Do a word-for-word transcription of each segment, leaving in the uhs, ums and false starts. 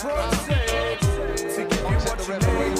proceed to give you what you need.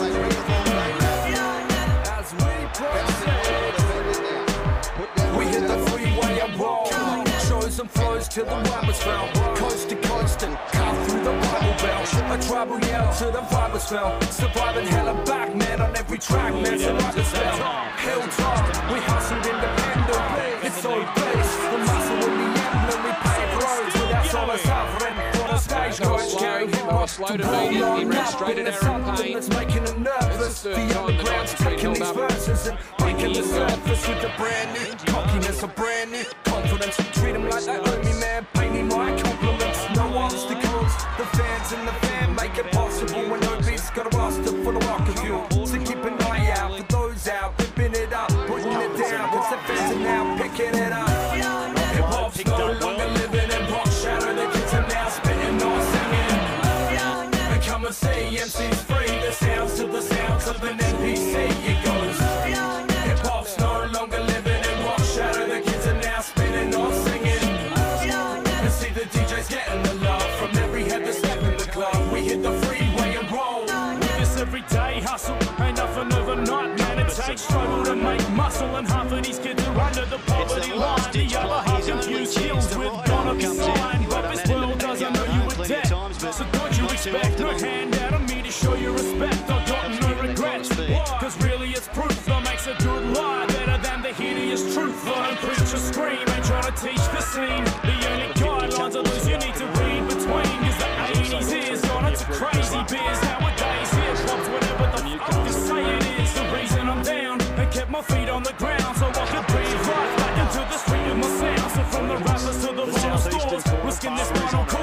As we proceed, we hit the freeway and roll. Shows and flows till the whammer's fell. Coast to coast and cut through the Bible belt. A tribal yell to the vibers fell. Surviving hell and back, man, on every track, man, so like the spell. Hilltop, we hustled independently. It's all based, the muscle in the emblem. We paved roads without solo suffering. On a stagecoach, carrying hip hop to blow on up. It's something that's making them nervous. The underground's taking these verses and breaking the surface with the brand new cockiness, a brand new confidence. Treat them like they owe me, man. Pay me my compliments. No obstacles. The fans and the fan make it possible. When no beats got a roster full of rocket fuel. So keep an eye out for those out ripping it up, putting it down. Cause the fans are now picking it up. Hip hop's no longer living in rock shadow. The kids are now spitting on singing. And come and see M C's free. The sounds to the sounds of an N P C. It goes. Hip hop's no longer living in rock shadow. The kids are now spinning on singing. And see the D Js getting the love from every head that's step in the club. We hit the freeway and roll. With this everyday hustle, ain't nothing overnight, man. It takes struggle to make muscle, and half of these kids are under the poverty line. The other half confused skills with gonna be fine. But this world doesn't know you were dead, so don't you expect no handout of me to show you respect. I've got no regrets, cause really it's proof that makes a good lie better than the hideous truth. I don't preach or scream, ain't trying to teach the scene. The only guidelines are those you need to read between. Cause the eighties is gone into crazy biz. Nowadays hip hop's whatever the fuck you say it is. The reason I'm down and kept my feet on the ground so I could breathe life back into the street of my sound. So from the rappers to the vinyl stores, risking this final call.